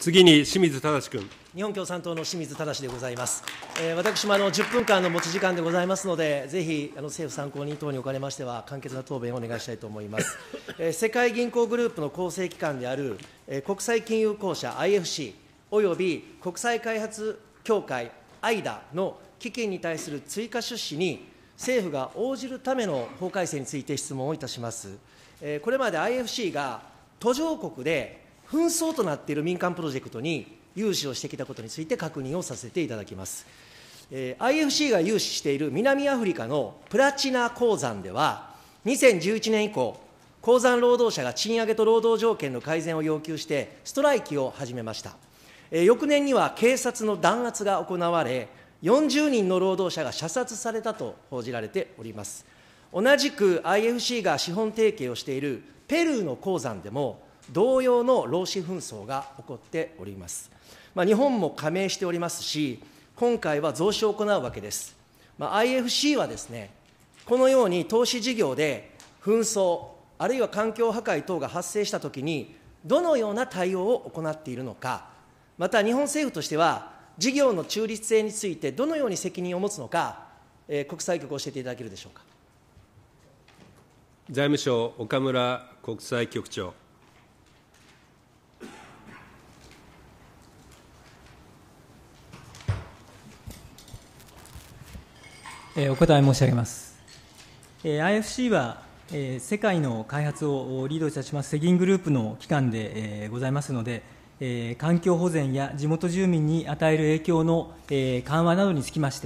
次に清水正君。 日本共産党の清水正でございます。私も10分間の持ち時間でございますので、ぜひ政府参考人等におかれましては、簡潔な答弁をお願いしたいと思います。世界銀行グループの構成機関である国際金融公社 IFC および国際開発協会 AIDA の基金に対する追加出資に政府が応じるための法改正について質問をいたします。これまで IFC が途上国で紛争となっている民間プロジェクトに融資をしてきたことについて確認をさせていただきます。IFC が融資している南アフリカのプラチナ鉱山では、2011年以降、鉱山労働者が賃上げと労働条件の改善を要求して、ストライキを始めました。翌年には警察の弾圧が行われ、40人の労働者が射殺されたと報じられております。同じく IFC が資本提携をしているペルーの鉱山でも、同様の労使紛争が起こっております。日本も加盟しておりますし、今回は増資を行うわけです。IFC はですね、このように投資事業で紛争、あるいは環境破壊等が発生したときに、どのような対応を行っているのか、また日本政府としては、事業の中立性についてどのように責任を持つのか、国際局を教えていただけるでしょうか。 財務省、岡村国際局長。 お答え申し上げます。IFC は世界の開発をリードいたします世銀グループの機関でございますので、環境保全や地元住民に与える影響の緩和などにつきまして、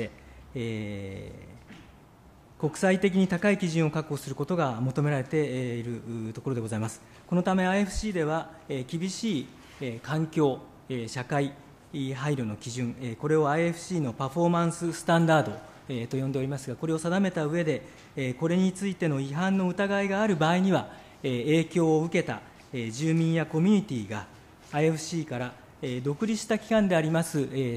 国際的に高い基準を確保することが求められているところでございます。このため IFC では、厳しい環境、社会配慮の基準、これを IFC のパフォーマンススタンダードと呼んでおりますが、これを定めた上で、これについての違反の疑いがある場合には、影響を受けた住民やコミュニティが IFC から独立した機関であります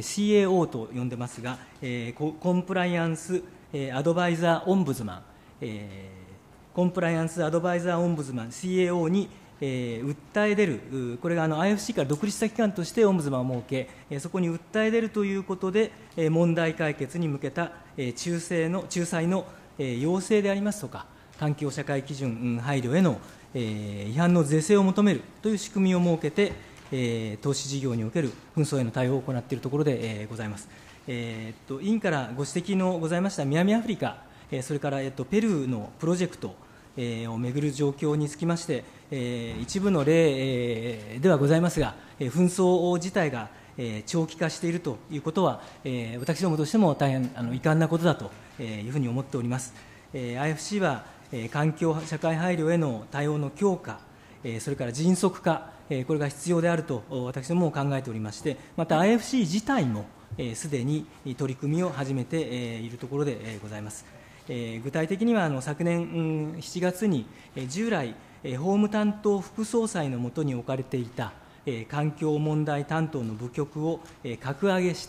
CAO と呼んでますが、コンプライアンスアドバイザーオンブズマン、コンプライアンスアドバイザーオンブズマン CAO に訴え出る、これがIFC から独立した機関としてオンブズマンを設け、そこに訴え出るということで、問題解決に向けた仲裁の要請でありますとか、環境社会基準配慮への違反の是正を求めるという仕組みを設けて、投資事業における紛争への対応を行っているところでございます。委員からご指摘のございました南アフリカ、それからペルーのプロジェクトをめぐる状況につきまして、一部の例ではございますが、紛争自体が長期化しているということは、私どもとしても大変遺憾なことだというふうに思っております。IFC は環境社会配慮への対応の強化、それから迅速化、これが必要であると私ども考えておりまして、また IFC 自体もすでに取り組みを始めているところでございます。具体的には昨年7月に従来法務担当副総裁の下に置かれていた環境問題担当の部局を格上げして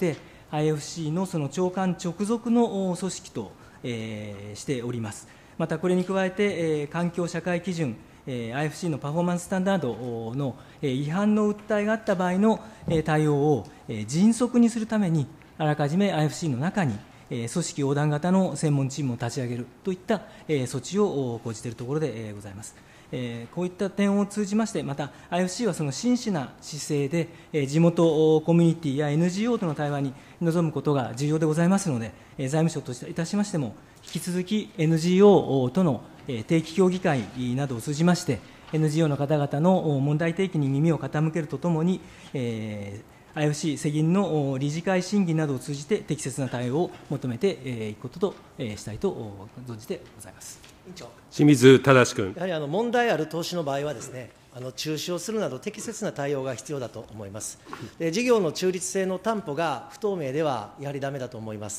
IFC のその長官直属の組織としております。またこれに加えて環境社会基準IFC のパフォーマンススタンダードの違反の訴えがあった場合の対応を迅速にするために、あらかじめ IFC の中に組織横断型の専門チームを立ち上げるといった措置を講じているところでございます。こういった点を通じまして、また IFC はその真摯な姿勢で地元コミュニティや NGO との対話に臨むことが重要でございますので、財務省といたしましても引き続き NGO との定期協議会などを通じまして NGO の方々の問題提起に耳を傾けるとともに、IFC 世銀の理事会審議などを通じて適切な対応を求めていくこととしたいと存じてございます。 委員長、 清水正君。 やはり問題ある投資の場合はですね、中止をするなど適切な対応が必要だと思います。事業の中立性の担保が不透明ではやはりだめだと思います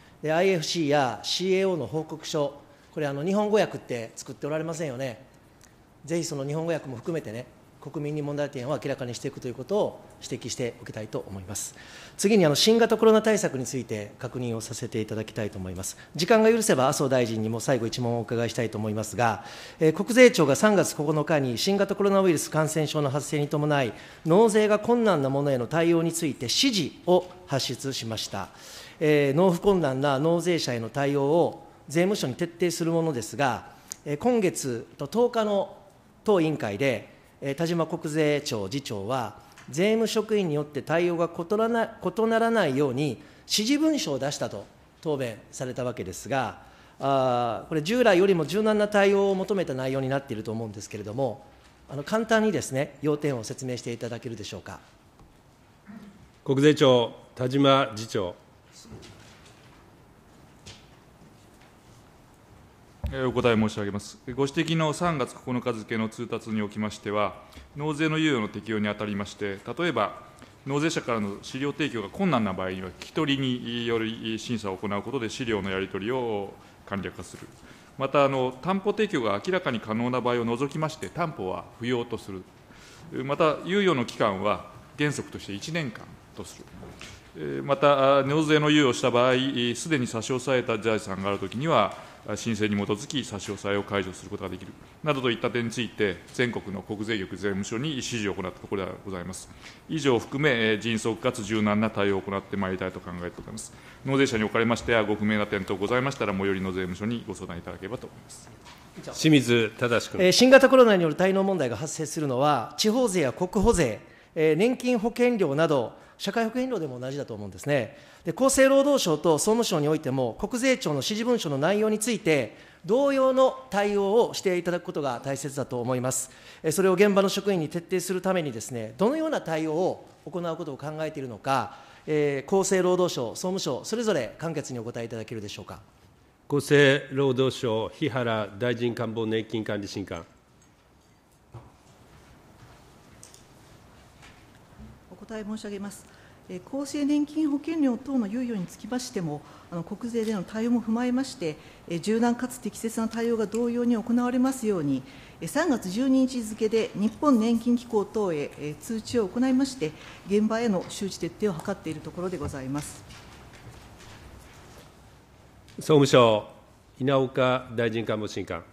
。IFC や CAO の報告書、これ日本語訳って作っておられませんよね。ぜひその日本語訳も含めてね、 国民に問題点を明らかにしていくということを指摘しておきたいと思います。次に新型コロナ対策について確認をさせていただきたいと思います。時間が許せば麻生大臣にも最後一問をお伺いしたいと思いますが、国税庁が3月9日に新型コロナウイルス感染症の発生に伴い、納税が困難なものへの対応について指示を発出しました。納付困難な納税者への対応を税務署に徹底するものですが、今月10日の当委員会で、田島国税庁次長は、税務職員によって対応が異ならないように、指示文書を出したと答弁されたわけですが、これ、従来よりも柔軟な対応を求めた内容になっていると思うんですけれども、簡単にですね、要点を説明していただけるでしょうか。 国税庁、田島次長。 お答え申し上げます。ご指摘の3月9日付の通達におきましては、納税の猶予の適用にあたりまして、例えば、納税者からの資料提供が困難な場合には、聞き取りにより審査を行うことで、資料のやり取りを簡略化する。また、担保提供が明らかに可能な場合を除きまして、担保は不要とする。また、猶予の期間は原則として1年間とする。また、納税の猶予をした場合、すでに差し押さえた財産があるときには、申請に基づき差し押さえを解除することができるなどといった点について、全国の国税局税務署に指示を行ったところでございます。以上を含め、迅速かつ柔軟な対応を行ってまいりたいと考えております。納税者におかれましては、ご不明な点等ございましたら、最寄りの税務署にご相談いただければと思います。 清水正君。 新型コロナによる滞納問題が発生するのは、地方税や国保税、年金保険料など、社会保険料でも同じだと思うんですね。で、厚生労働省と総務省においても、国税庁の指示文書の内容について、同様の対応をしていただくことが大切だと思います。それを現場の職員に徹底するためにですね、どのような対応を行うことを考えているのか、厚生労働省、総務省、それぞれ簡潔にお答えいただけるでしょうか。 厚生労働省、日原大臣官房年金管理審官。 お答え申し上げます。厚生年金保険料等の猶予につきましても、国税での対応も踏まえまして、柔軟かつ適切な対応が同様に行われますように、3月12日付で日本年金機構等へ通知を行いまして、現場への周知徹底を図っているところでございます。 総務省、稲岡大臣官房審官。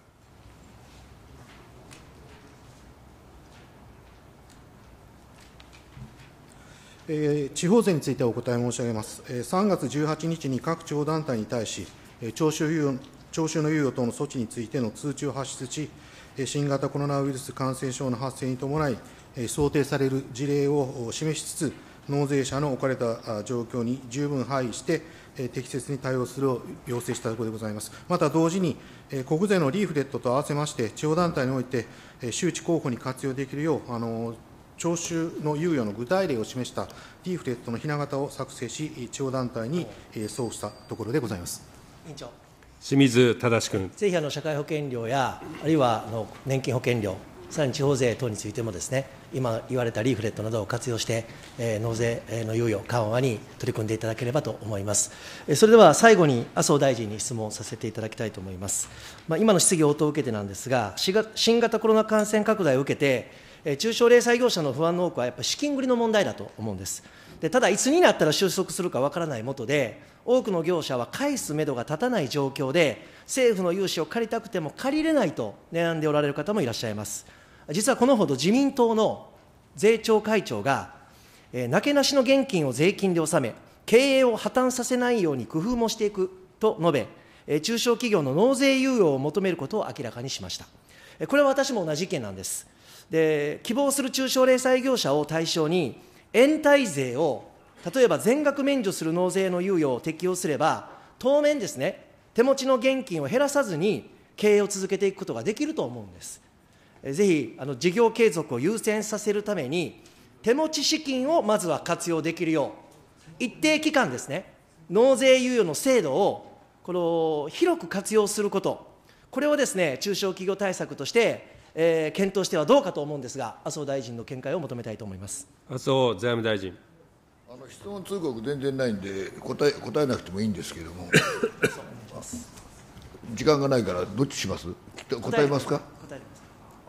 地方税についてお答え申し上げます。3月18日に各地方団体に対し、徴収の猶予等の措置についての通知を発出し、新型コロナウイルス感染症の発生に伴い、想定される事例を示しつつ、納税者の置かれた状況に十分配慮して、適切に対応するよう要請したところでございます。また同時に、国税のリーフレットと合わせまして、地方団体において、周知広報に活用できるよう、徴収の猶予の具体例を示したリーフレットのひな形を作成し、地方団体に送付したところでございます。 委員長。 清水正君。 ぜひ社会保険料や、あるいは年金保険料、さらに地方税等についてもですね、今言われたリーフレットなどを活用して、納税の猶予緩和に取り組んでいただければと思います。それでは最後に麻生大臣に質問させていただきたいと思います。今の質疑応答を受けてなんですが、新型コロナ感染拡大を受けて、中小零細業者の不安の多くはやっぱり資金繰りの問題だと思うんです。ただ、いつになったら収束するかわからないもとで、多くの業者は返すめどが立たない状況で、政府の融資を借りたくても借りれないと悩んでおられる方もいらっしゃいます。実はこのほど自民党の税調会長が、なけなしの現金を税金で納め、経営を破綻させないように工夫もしていくと述べ、中小企業の納税猶予を求めることを明らかにしました。これは私も同じ意見なんです。で、希望する中小零細業者を対象に、延滞税を例えば全額免除する納税の猶予を適用すれば、当面ですね、手持ちの現金を減らさずに経営を続けていくことができると思うんです。ぜひ事業継続を優先させるために、手持ち資金をまずは活用できるよう、一定期間ですね、納税猶予の制度を広く活用すること、これをですね、中小企業対策として検討してはどうかと思うんですが、麻生大臣の見解を求めたいと思います。 麻生財務大臣。 質問通告全然ないんで答えなくてもいいんですけれども時間がないからどっちします？答えますか？ 答えます。お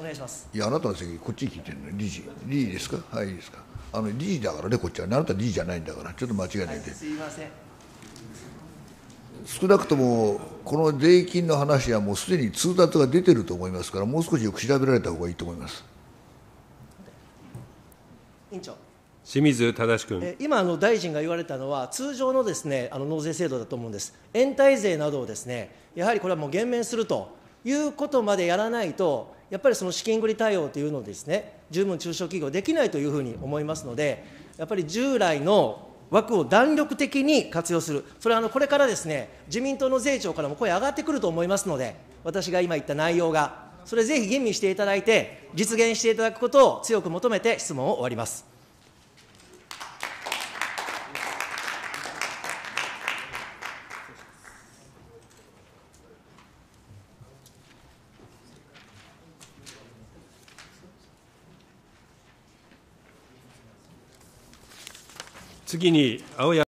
願いします。 いや、あなたの席、こっちに聞いてるの、理事ですか、はい、いいですか、理事だからね、こっちは、あなた理事じゃないんだから、ちょっと間違いないで、 すいません。 少なくとも、この税金の話はもうすでに通達が出てると思いますから、もう少しよく調べられた方がいいと思います。 委員長。 清水正君。 今、大臣が言われたのは、通常のですね、納税制度だと思うんです。延滞税などをですね、やはりこれはもう減免するということまでやらないと、やっぱりその資金繰り対応というのをですね、十分中小企業できないというふうに思いますので、やっぱり従来の枠を弾力的に活用する、それはこれからですね、自民党の税調からも声上がってくると思いますので、私が今言った内容が、それぜひ吟味していただいて、実現していただくことを強く求めて質問を終わります。 次に青山